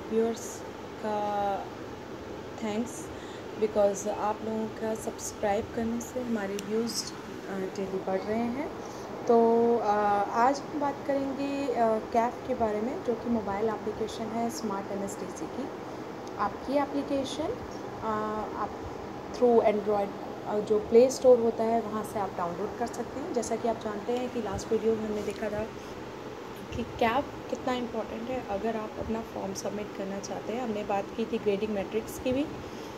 Viewers का thanks, because आप लोगों का सब्सक्राइब करने से हमारे व्यूज़ डेली बढ़ रहे हैं। तो आज हम बात करेंगे कैफ़ के बारे में, जो कि मोबाइल एप्लीकेशन है स्मार्ट एनएसडीसी की। आपकी एप्लीकेशन आप थ्रू एंड्रॉयड जो प्ले स्टोर होता है वहाँ से आप डाउनलोड कर सकते हैं। जैसा कि आप जानते हैं कि लास्ट वीडियो में हमने देखा था कि कैफ़ कितना इम्पोर्टेंट है अगर आप अपना फॉर्म सबमिट करना चाहते हैं। हमने बात की थी ग्रेडिंग मैट्रिक्स की भी।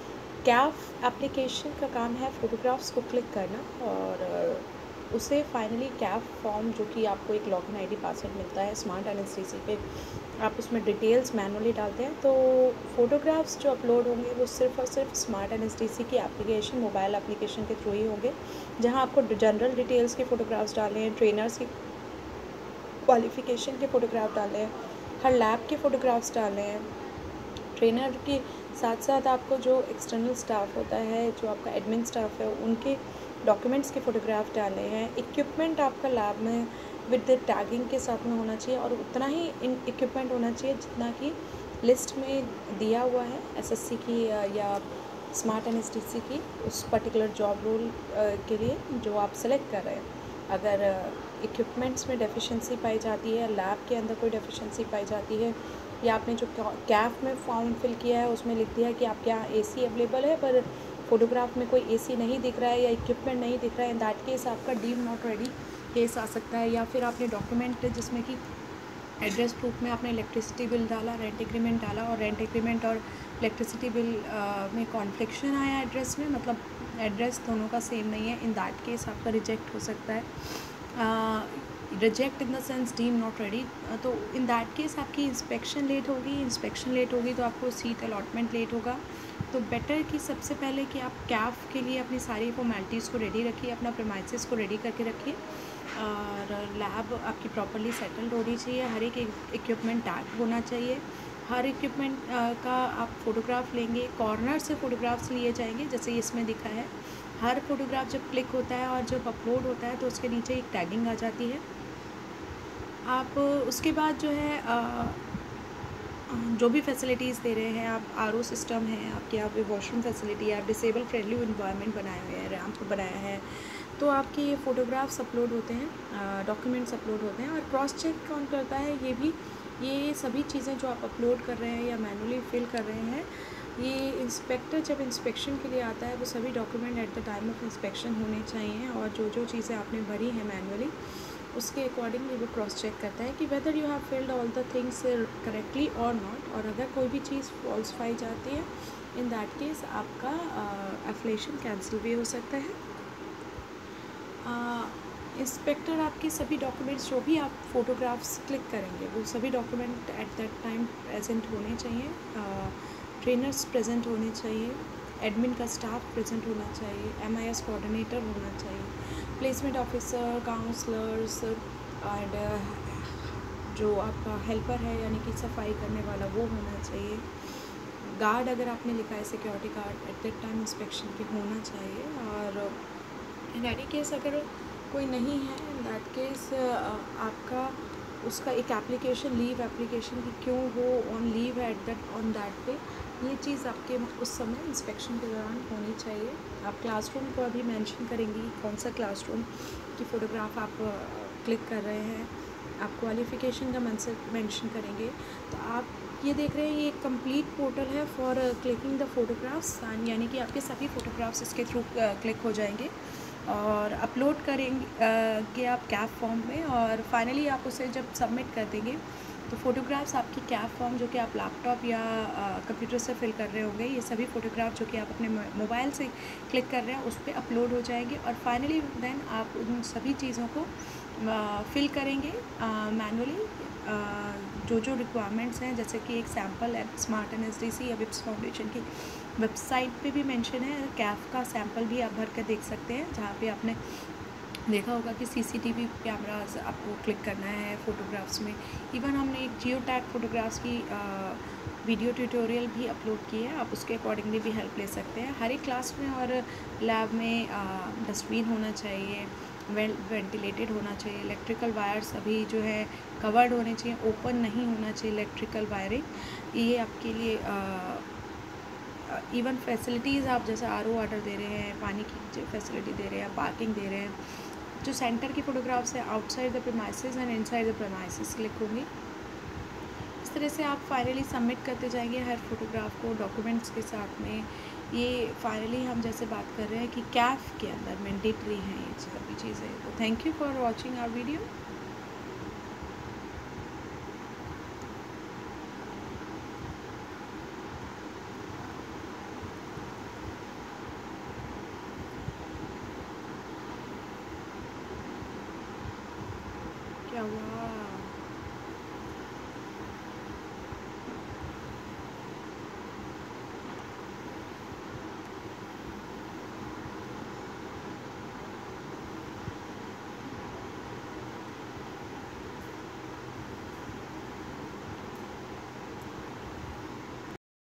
कैफ़ एप्लीकेशन का काम है फ़ोटोग्राफ्स को क्लिक करना और उसे फाइनली कैफ़ फॉर्म, जो कि आपको एक लॉगिन आईडी पासवर्ड मिलता है स्मार्ट एनएसडीसी पे, आप उसमें डिटेल्स मैनुअली डालते हैं। तो फ़ोटोग्राफ्स जो अपलोड होंगे वो सिर्फ़ और सिर्फ स्मार्ट एनएसडीसी की एप्लीकेशन, मोबाइल एप्लीकेशन के थ्रू ही होंगे, जहाँ आपको जनरल डिटेल्स के फ़ोटोग्राफ्स डालने हैं, ट्रेनर्स की क्वालिफ़िकेशन के फ़ोटोग्राफ डालने हैं, हर लैब के फ़ोटोग्राफ्स डालने हैं। ट्रेनर के साथ साथ आपको जो एक्सटर्नल स्टाफ होता है, जो आपका एडमिन स्टाफ है, उनके डॉक्यूमेंट्स के फ़ोटोग्राफ डालने हैं। इक्विपमेंट आपका लैब में विद टैगिंग के साथ में होना चाहिए और उतना ही इन इक्विपमेंट होना चाहिए जितना कि लिस्ट में दिया हुआ है एसएससी की या स्मार्ट एनएसडीसी की उस पर्टिकुलर जॉब रोल के लिए जो आप सेलेक्ट कर रहे हैं। अगर इक्विपमेंट्स में डेफिशिएंसी पाई जाती है, लैब के अंदर कोई डेफिशिएंसी पाई जाती है, या आपने जो कैफ़ में फॉर्म फिल किया है उसमें लिख दिया है कि आपके यहाँ एसी अवेलेबल है पर फ़ोटोग्राफ में कोई एसी नहीं दिख रहा है या इक्विपमेंट नहीं दिख रहा है, इन दैट केस आपका डीम नॉट रेडी केस आ सकता है। या फिर आपने डॉक्यूमेंट जिसमें कि एड्रेस प्रूफ में आपने इलेक्ट्रिसिटी बिल डाला, रेंट एग्रीमेंट डाला और रेंट एग्रीमेंट और इलेक्ट्रिसिटी बिल में कॉन्फ्लिक्शन आया एड्रेस में, मतलब एड्रेस दोनों का सेम नहीं है, इन दैट केस आपका रिजेक्ट हो सकता है। Reject in the sense deem not ready. तो इन दैट केस आपकी इंस्पेक्शन लेट होगी तो आपको सीट अलॉटमेंट लेट होगा। तो बेटर कि सबसे पहले कि आप कैफ़ के लिए अपनी सारी फॉर्मेलिटीज़ को रेडी रखिए, अपना प्रीमाइसेस को रेडी करके रखिए और लैब आपकी प्रॉपर्ली सेटल्ड होनी चाहिए। हर एक इक्विपमेंट टैग होना चाहिए। हर इक्विपमेंट का आप फ़ोटोग्राफ लेंगे, कॉर्नर से फ़ोटोग्राफ्स लिए जाएंगे जैसे इसमें दिखा है। हर फ़ोटोग्राफ जब क्लिक होता है और जब अपलोड होता है तो उसके नीचे एक टैगिंग आ जाती है। आप उसके बाद जो है जो भी फैसिलिटीज़ दे रहे हैं, आप आरओ सिस्टम है आपके यहाँ पे, वॉशरूम फैसिलिटी है, आप डिसेबल फ्रेंडली इन्वायरमेंट बनाए हुए हैं, रैम्प बनाया है, तो आपके ये फ़ोटोग्राफ्स अपलोड होते हैं, डॉक्यूमेंट्स अपलोड होते हैं। और क्रॉस चेक कौन करता है, ये सभी चीज़ें जो आप अपलोड कर रहे हैं या मैनुअली फिल कर रहे हैं, ये इंस्पेक्टर जब इंस्पेक्शन के लिए आता है वो सभी document at the time of inspection होने चाहिए और जो चीज़ें आपने भरी हैं मैनुअली उसके अकॉर्डिंगली वो क्रॉस चेक करता है कि whether you have filled all the things correctly और नॉट। और अगर कोई भी चीज़ फॉल्स पाई जाती है, इन दैट केस आपका एफिलिएशन कैंसिल भी हो सकता है। इंस्पेक्टर आपके सभी डॉक्यूमेंट्स जो भी आप फ़ोटोग्राफ्स क्लिक करेंगे वो सभी document at that time present होने चाहिए। ट्रेनर्स प्रेजेंट होने चाहिए, एडमिन का स्टाफ प्रेजेंट होना चाहिए, एमआईएस कोऑर्डिनेटर होना चाहिए, प्लेसमेंट ऑफिसर, काउंसलर्स एंड जो आपका हेल्पर है यानी कि सफाई करने वाला वो होना चाहिए। गार्ड अगर आपने लिखा है security guard at that time inspection के होना चाहिए। और इन एनी केस अगर कोई नहीं है, इन दैट केस आपका उसका एक एप्लीकेशन, लीव एप्लीकेशन की क्यों वो ऑन लीव है at that on that day, ये चीज़ आपके उस समय इंस्पेक्शन के दौरान होनी चाहिए। आप क्लासरूम को अभी मेंशन करेंगी, कौन सा क्लासरूम की फ़ोटोग्राफ आप क्लिक कर रहे हैं, आप क्वालिफ़िकेशन का मेंशन करेंगे। तो आप ये देख रहे हैं ये एक कंप्लीट पोर्टल है फॉर क्लिकिंग द फ़ोटोग्राफ्स, यानी कि आपके सभी फ़ोटोग्राफ्स इसके थ्रू क्लिक हो जाएंगे और अपलोड करेंगे कि आप कैफ़ फॉर्म में, और फाइनली आप उसे जब सबमिट कर देंगे तो फ़ोटोग्राफ्स आपकी कैफ़ फॉर्म जो कि आप लैपटॉप या कंप्यूटर से फिल कर रहे होंगे, ये सभी फ़ोटोग्राफ जो कि आप अपने मोबाइल से क्लिक कर रहे हैं उस पर अपलोड हो जाएंगे। और फाइनली देन आप उन सभी चीज़ों को फिल करेंगे मैनुअली, जो रिक्वायरमेंट्स हैं, जैसे कि एक सैम्पल है स्मार्ट एनएसडीसी या विप्स फाउंडेशन की वेबसाइट पे भी मेंशन है, कैफ़ का सैम्पल भी आप भर कर देख सकते हैं, जहाँ पे आपने देखा होगा कि सीसीटीवी कैमरास आपको क्लिक करना है फ़ोटोग्राफ्स में। इवन हमने एक जियो टैग फ़ोटोग्राफ्स की वीडियो ट्यूटोरियल भी अपलोड की है, आप उसके अकॉर्डिंगली भी हेल्प ले सकते हैं। हर एक क्लास में और लैब में डस्टबिन होना चाहिए, वेंटिलेटेड होना चाहिए। इलेक्ट्रिकल वायर्स अभी जो है कवर्ड होने चाहिए, ओपन नहीं होना चाहिए इलेक्ट्रिकल वायरिंग। ये आपके लिए इवन फैसिलिटीज़ आप जैसे आरओ वाटर दे रहे हैं, पानी की फैसिलिटी दे रहे हैं, पार्किंग दे रहे हैं, जो सेंटर की फ़ोटोग्राफ्स है outside the premises and inside the premises click होंगी। इस तरह से आप फाइनली सबमिट करते जाएंगे हर फोटोग्राफ को डॉक्यूमेंट्स के साथ में। ये फाइनली हम जैसे बात कर रहे हैं कि कैफ के अंदर मैंडेटरी हैं ये सभी चीज़ें। तो thank you for watching our video.